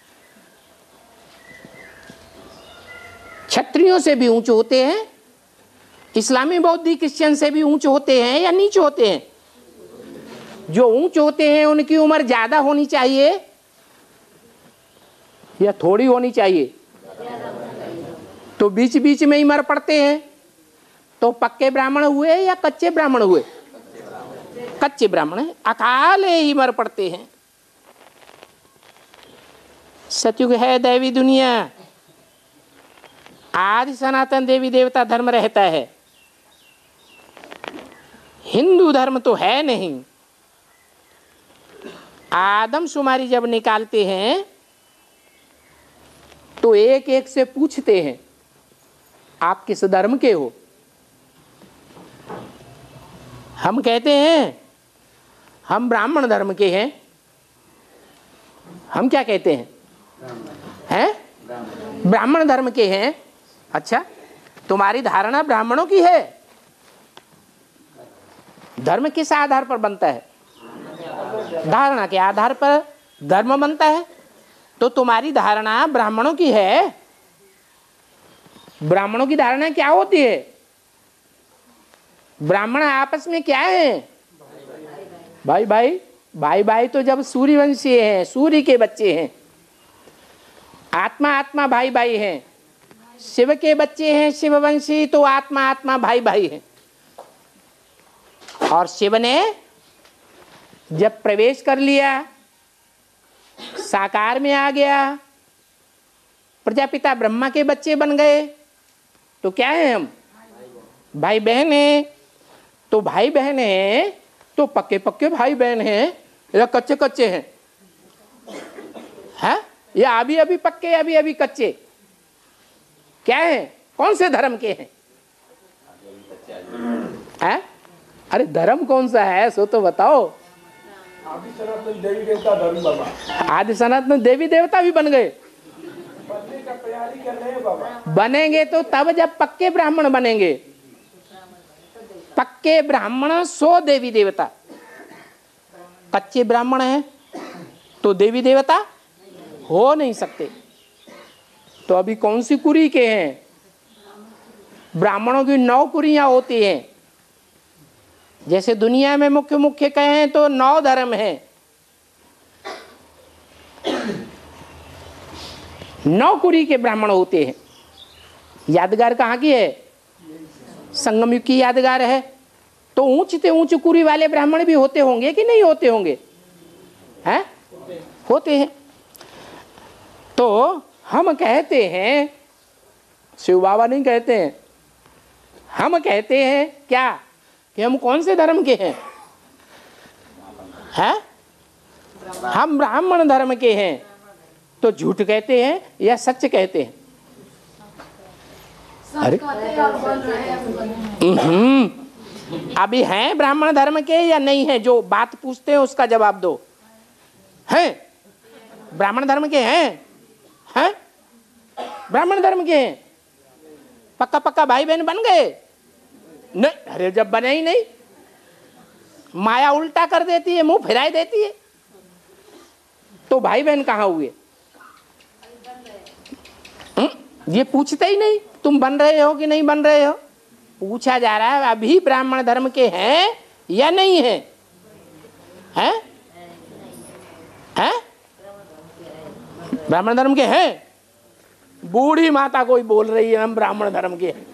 क्षत्रियों से भी ऊंचे होते हैं, इस्लामी बौद्धी क्रिश्चियन से भी ऊंचे होते हैं या नीचे होते हैं? जो ऊंचे होते हैं उनकी उम्र ज्यादा होनी चाहिए या थोड़ी होनी चाहिए? तो बीच बीच में ही मर पड़ते हैं। तो पक्के ब्राह्मण हुए या कच्चे ब्राह्मण हुए? कच्चे ब्राह्मण है, अकाले ही मर पड़ते हैं। सतयुग है दैवी दुनिया, आदि सनातन देवी देवता धर्म रहता है, हिंदू धर्म तो है नहीं। आदमशुमारी जब निकालते हैं तो एक एक से पूछते हैं आप किस धर्म के हो। हम कहते हैं हम ब्राह्मण धर्म के हैं। हम क्या कहते हैं? हैं ब्राह्मण धर्म के हैं। अच्छा, तुम्हारी धारणा ब्राह्मणों की है। धर्म किस आधार पर बनता है? धारणा के आधार पर धर्म बनता है। तो तुम्हारी धारणा ब्राह्मणों की है। ब्राह्मणों की धारणा क्या होती है? ब्राह्मण आपस में क्या है? भाई भाई भाई भाई तो जब सूर्यवंशी हैं, सूर्य के बच्चे हैं। आत्मा आत्मा भाई भाई हैं। शिव के बच्चे हैं शिववंशी, तो आत्मा आत्मा भाई भाई हैं। और शिव ने जब प्रवेश कर लिया, साकार में आ गया, प्रजापिता ब्रह्मा के बच्चे बन गए, तो क्या है हम? भाई बहन हैं। तो भाई बहन हैं तो पक्के पक्के भाई बहन हैं या कच्चे कच्चे हैं? हैं या अभी अभी पक्के अभी अभी कच्चे? क्या है? कौन से धर्म के हैं? हैं? अरे धर्म कौन सा है सो तो बताओ। आदि सनातन देवी देवता धर्म बाबा। आदि सनातन देवी देवता भी बन गए। बनने का तैयारी कर रहे हैं बाबा। बनेंगे तो तब जब पक्के ब्राह्मण बनेंगे। पक्के ब्राह्मण सो देवी देवता। कच्चे ब्राह्मण हैं तो देवी देवता हो नहीं सकते। तो अभी कौन सी कुरी के हैं? ब्राह्मणों की नौ कुरियां होती हैं। जैसे दुनिया में मुख्य मुख्य कहें तो नौ धर्म हैं। नौ कुरी के ब्राह्मण होते हैं। यादगार कहाँ की है? संगम युग की यादगार है। तो ऊंच से ऊंच कुरी वाले ब्राह्मण भी होते होंगे कि नहीं होते होंगे? हैं? होते हैं। तो हम कहते हैं, शिव बाबा नहीं कहते हैं, हम कहते हैं क्या कि हम कौन से धर्म के हैं? हैं? हम ब्राह्मण धर्म के हैं। तो झूठ कहते हैं या सच कहते हैं? अरे हम्म अभी हैं ब्राह्मण धर्म के या नहीं है? जो बात पूछते हैं उसका जवाब दो। हैं ब्राह्मण धर्म के हैं? हैं ब्राह्मण धर्म के हैं। पक्का पक्का भाई बहन बन गए? नहीं। अरे जब बने ही नहीं, माया उल्टा कर देती है, मुंह फिराई देती है, तो भाई बहन कहाँ हुए? ये पूछते ही नहीं तुम बन रहे हो कि नहीं बन रहे हो। पूछा जा रहा है अभी ब्राह्मण धर्म के हैं या नहीं है? हैं? हैं? ब्राह्मण धर्म के हैं। बूढ़ी माता कोई बोल रही है हम ब्राह्मण धर्म के हैं।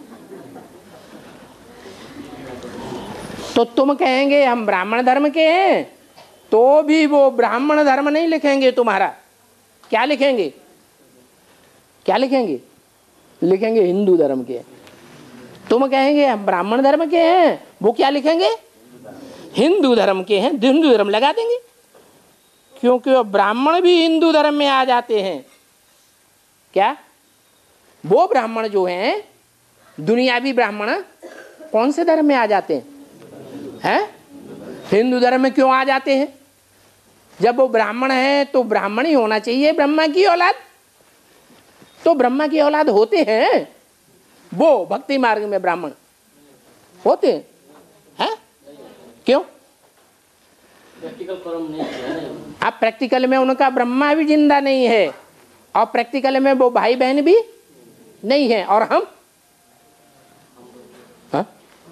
तो तुम कहेंगे हम ब्राह्मण धर्म के हैं, तो भी वो ब्राह्मण धर्म नहीं लिखेंगे तुम्हारा। क्या लिखेंगे? क्या लिखेंगे? लिखेंगे हिंदू धर्म के। तुम कहेंगे हम ब्राह्मण धर्म के हैं, वो क्या लिखेंगे? हिंदू धर्म के हैं। हिंदू धर्म लगा देंगे, क्योंकि वो ब्राह्मण भी हिंदू धर्म में आ जाते हैं। क्या वो ब्राह्मण जो हैं, दुनियावी ब्राह्मण, कौन से धर्म में आ जाते हैं? हैं? हिंदू धर्म में क्यों आ जाते हैं? जब वो ब्राह्मण है तो ब्राह्मण ही होना चाहिए, ब्रह्मा की औलाद। तो ब्रह्मा की औलाद होते हैं वो भक्ति मार्ग में ब्राह्मण होते हैं, हैं? क्यों? प्रैक्टिकल फॉर्म नहीं है। अब प्रैक्टिकल में उनका ब्रह्मा भी जिंदा नहीं है और प्रैक्टिकल में वो भाई बहन भी नहीं है। और हम हा?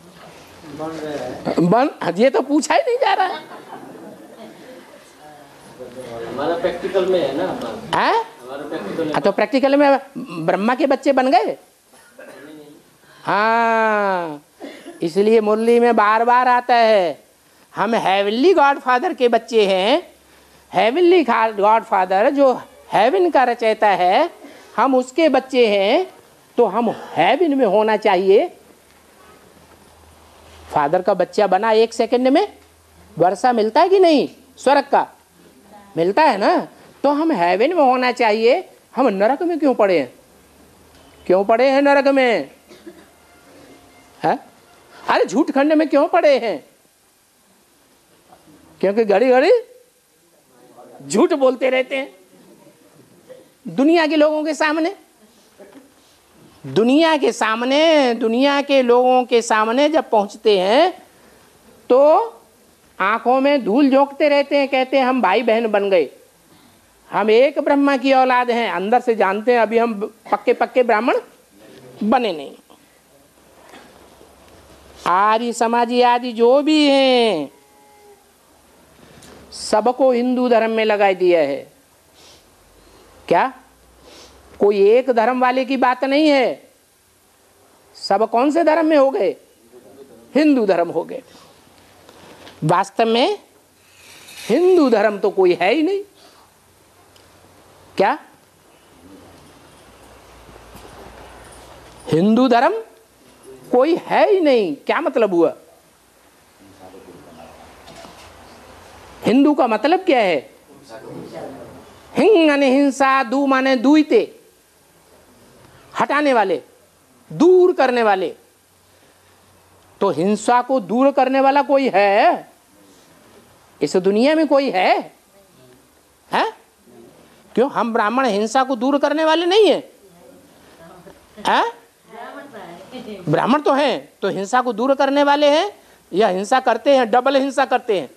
बन ये तो पूछा ही नहीं जा रहा है। हमारा प्रैक्टिकल में है ना। हैं? हमारा प्रैक्टिकल में। तो प्रैक्टिकल में ब्रह्मा के बच्चे बन गए। हाँ, इसलिए मुरली में बार बार आता है हम हेवनली गॉड फादर के बच्चे हैं। हेवनली गॉड फादर जो हेवन का रचयिता है, हम उसके बच्चे हैं, तो हम हेवन में होना चाहिए। फादर का बच्चा बना एक सेकंड में, वर्षा मिलता है कि नहीं? स्वर्ग का मिलता है ना, तो हम हेवन में होना चाहिए। हम नरक में क्यों पड़े हैं? क्यों पड़े हैं नरक में? है? अरे झूठ खंड में क्यों पड़े हैं? क्योंकि घड़ी घड़ी झूठ बोलते रहते हैं दुनिया के लोगों के सामने। दुनिया के सामने, दुनिया के लोगों के सामने जब पहुंचते हैं तो आंखों में धूल झोंकते रहते हैं, कहते हैं हम भाई बहन बन गए, हम एक ब्रह्मा की औलाद हैं। अंदर से जानते हैं अभी हम पक्के पक्के ब्राह्मण बने नहीं। आर्य समाजी आदि जो भी हैं सबको हिंदू धर्म में लगा दिया है। क्या कोई एक धर्म वाले की बात नहीं है, सब कौन से धर्म में हो गए? हिंदू धर्म हो गए। वास्तव में हिंदू धर्म तो कोई है ही नहीं। क्या हिंदू धर्म कोई है ही नहीं? क्या मतलब हुआ? हिंदू का मतलब क्या है? हिंग माने हिंसा, दू माने दुईते, हटाने वाले, दूर करने वाले। तो हिंसा को दूर करने वाला कोई है इस दुनिया में? कोई है? है? क्यों हम ब्राह्मण हिंसा को दूर करने वाले नहीं है? है? ब्राह्मण तो हैं, तो हिंसा को दूर करने वाले हैं या हिंसा करते हैं? डबल हिंसा करते हैं।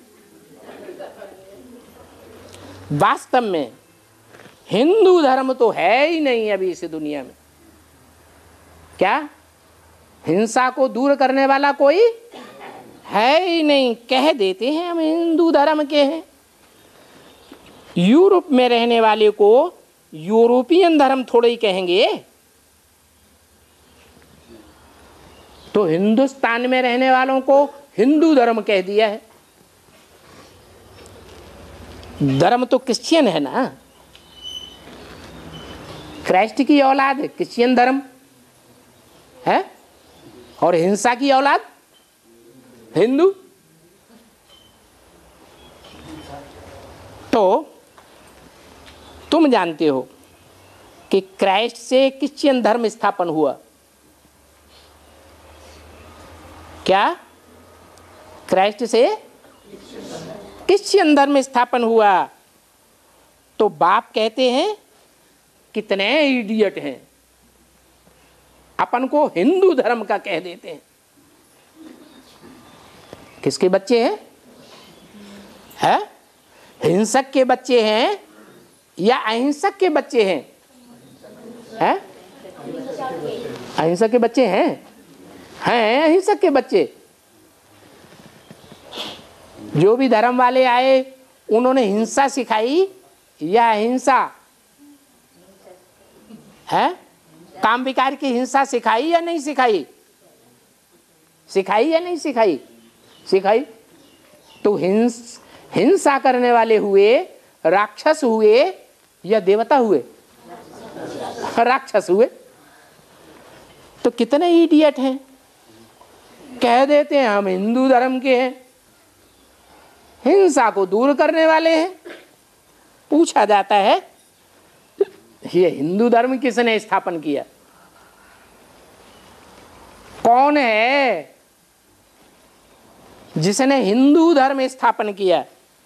वास्तव में हिंदू धर्म तो है ही नहीं अभी इस दुनिया में। क्या हिंसा को दूर करने वाला कोई है ही नहीं। कह देते हैं हम हिंदू धर्म के हैं। यूरोप में रहने वाले को यूरोपियन धर्म थोड़े ही कहेंगे, तो हिंदुस्तान में रहने वालों को हिंदू धर्म कह दिया है। धर्म तो क्रिश्चियन है ना, क्राइस्ट की औलाद है क्रिश्चियन धर्म है, और हिंसा की औलाद हिंदू। तो तुम जानते हो कि क्राइस्ट से क्रिश्चियन धर्म स्थापन हुआ। क्या क्राइस्ट से क्रिश्चियन धर्म स्थापन हुआ? तो बाप कहते हैं कितने इडियट हैं, अपन को हिंदू धर्म का कह देते हैं। किसके बच्चे हैं? है? हिंसक के बच्चे हैं या अहिंसक के बच्चे हैं? हैं? अहिंसक के बच्चे हैं? हैं अहिंसक के बच्चे। जो भी धर्म वाले आए उन्होंने हिंसा सिखाई या अहिंसा? है? काम विकार की हिंसा सिखाई या नहीं सिखाई? सिखाई या नहीं सिखाई? सिखाई। तो हिंस हिंसा करने वाले हुए राक्षस हुए या देवता हुए? राक्षस हुए। तो कितने इडियट हैं, कह देते हैं हम हिंदू धर्म के हैं, हिंसा को दूर करने वाले हैं। पूछा जाता है ये हिंदू धर्म किसने स्थापन किया? कौन है जिसने हिंदू धर्म स्थापन किया?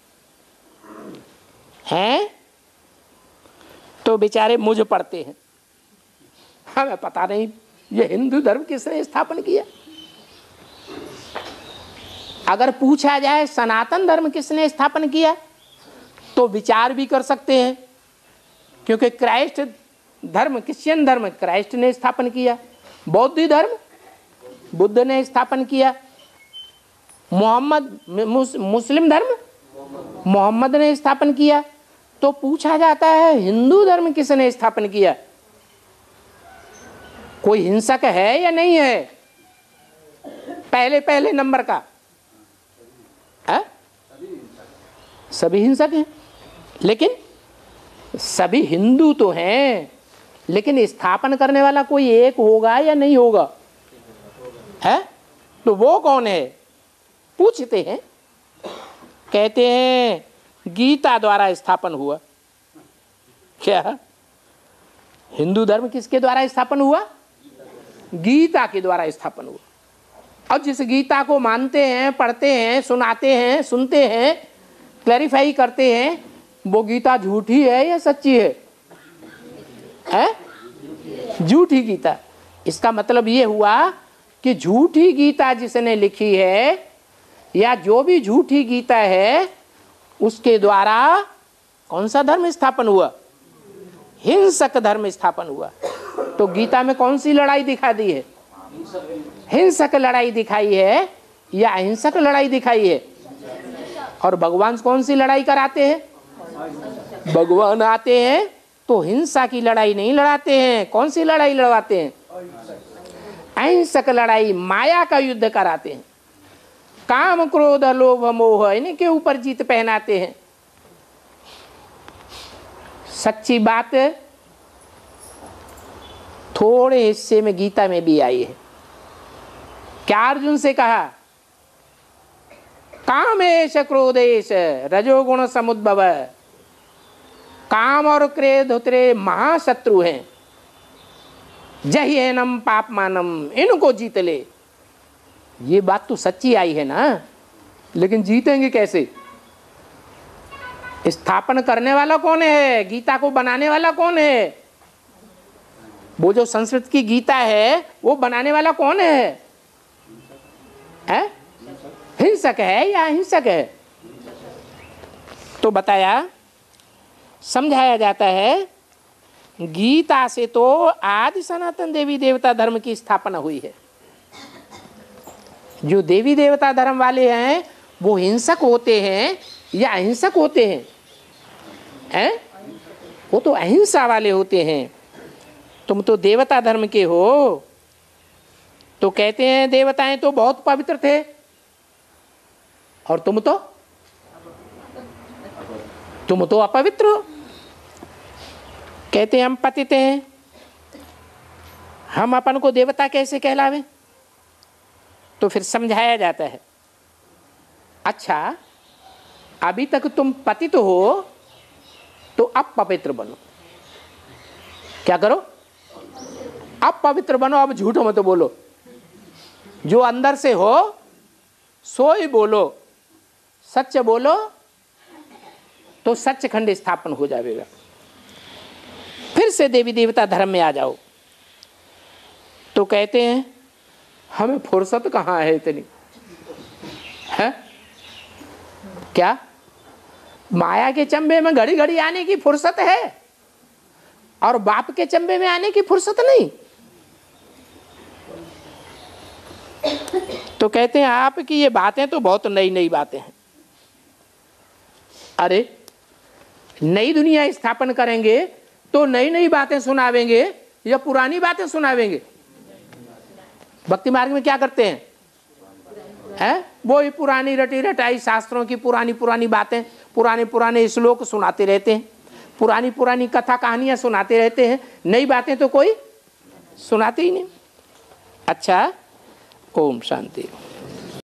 हैं? तो बेचारे मुझ पड़ते हैं, हमें पता नहीं ये हिंदू धर्म किसने स्थापन किया। अगर पूछा जाए सनातन धर्म किसने स्थापन किया तो विचार भी कर सकते हैं, क्योंकि क्राइस्ट धर्म, क्रिश्चियन धर्म क्राइस्ट ने स्थापन किया, बौद्ध धर्म बुद्ध ने स्थापन किया, मोहम्मद मुस्लिम धर्म मोहम्मद ने स्थापन किया। तो पूछा जाता है हिंदू धर्म किसने स्थापन किया? कोई हिंसक है या नहीं है? पहले पहले नंबर का है? सभी हिंसक हैं, लेकिन सभी हिंदू तो हैं, लेकिन स्थापन करने वाला कोई एक होगा या नहीं होगा? है तो वो कौन है? पूछते हैं, कहते हैं गीता द्वारा स्थापन हुआ। क्या हिंदू धर्म किसके द्वारा स्थापन हुआ? गीता के द्वारा स्थापन हुआ। और जिस गीता को मानते हैं, पढ़ते हैं, सुनाते हैं, सुनते हैं, क्लैरिफाई करते हैं, वो गीता झूठी है या सच्ची है? है झूठी गीता। इसका मतलब ये हुआ कि झूठी गीता जिसने लिखी है, या जो भी झूठी गीता है, उसके द्वारा कौन सा धर्म स्थापन हुआ? हिंसक धर्म स्थापन हुआ। तो गीता में कौन सी लड़ाई दिखा दी है? हिंसक लड़ाई दिखाई है या अहिंसक लड़ाई दिखाई है? और भगवान कौन सी लड़ाई कराते हैं? भगवान आते हैं तो हिंसा की लड़ाई नहीं लड़ाते हैं। कौन सी लड़ाई लड़वाते हैं? अहिंसक लड़ाई, माया का युद्ध कराते हैं। काम क्रोध लोभ मोह इनके ऊपर जीत पहनाते हैं। सच्ची बात थोड़े हिस्से में गीता में भी आई है। क्या अर्जुन से कहा? कामेश क्रोधेश रजोगुण समुद्भव। काम और क्रोध तेरे महाशत्रु हैं, जह्यनम पापमानम, इनको जीत ले। ये बात तो सच्ची आई है ना, लेकिन जीतेंगे कैसे? स्थापन करने वाला कौन है? गीता को बनाने वाला कौन है? वो जो संस्कृत की गीता है, वो बनाने वाला कौन है? है हिंसक है या अहिंसक है? तो बताया, समझाया जाता है, गीता से तो आदि सनातन देवी देवता धर्म की स्थापना हुई है। जो देवी देवता धर्म वाले हैं वो हिंसक होते हैं या अहिंसक होते हैं? हैं? वो तो अहिंसा वाले होते हैं। तुम तो देवता धर्म के हो, तो कहते हैं देवताएं तो बहुत पवित्र थे, और तुम तो तुम तो अपवित्र हो। कहते हैं हम पतित हैं, हम अपन को देवता कैसे कहलावे? तो फिर समझाया जाता है, अच्छा अभी तक तुम पतित हो, तो अब पवित्र बनो। क्या करो? अब पवित्र बनो। अब झूठ मत बोलो, जो अंदर से हो सो ही बोलो, सच बोलो, तो सचखंड स्थापन हो जाएगा। फिर से देवी देवता धर्म में आ जाओ। तो कहते हैं हमें फुर्सत कहाँ है इतनी? है क्या माया के चंबे में घड़ी घड़ी आने की फुर्सत है, और बाप के चंबे में आने की फुर्सत नहीं? तो कहते हैं आपकी ये बातें तो बहुत नई नई बातें हैं। अरे नई दुनिया स्थापन करेंगे तो नई नई बातें सुनावेंगे या पुरानी बातें सुनावेंगे? भक्ति मार्ग में क्या करते हैं? है वो ही पुरानी रटी रटाई शास्त्रों की पुरानी पुरानी बातें, पुराने पुराने श्लोक सुनाते रहते हैं, पुरानी पुरानी कथा कहानियां सुनाते रहते हैं। नई बातें तो कोई सुनाते ही नहीं। अच्छा, ओम शांति।